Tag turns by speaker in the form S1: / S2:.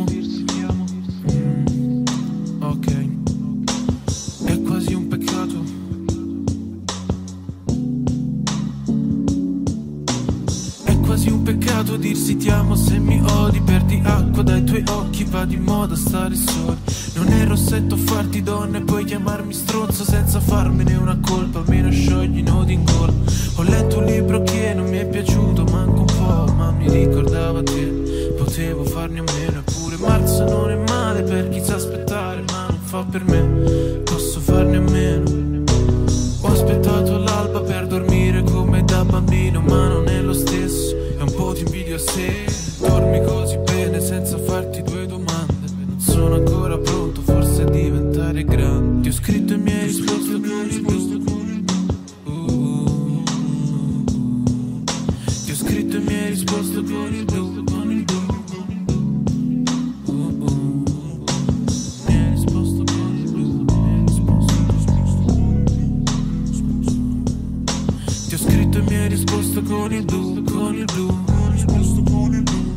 S1: Ok, è quasi un peccato. È quasi un peccato dirsi ti amo se mi odi. Perdi acqua dai tuoi occhi, va di moda stare soli. Non è rossetto farti donna e poi chiamarmi stronzo senza farmene una colpa. Almeno sciogli i nodi in gola. Ho letto un libro che non mi è piaciuto manco un po', ma mi ricordava te, potevo farne a meno. Eppure marzo non è male per chi sa aspettare, ma non fa per me, posso farne a meno. Ho aspettato l'alba per dormire come da bambino, ma non è lo stesso, è un po' di invidia se dormi così bene senza farti due domande. Non sono ancora pronto forse a diventare grande. Ti ho scritto e mi hai risposto con il blu. Ti ho scritto e mi hai risposto con il blu, con il blu. Mi hai risposto con il blu, mi hai risposto. Ti ho scritto e mi hai risposto con il blu, con il blu. Mi hai risposto con il blu.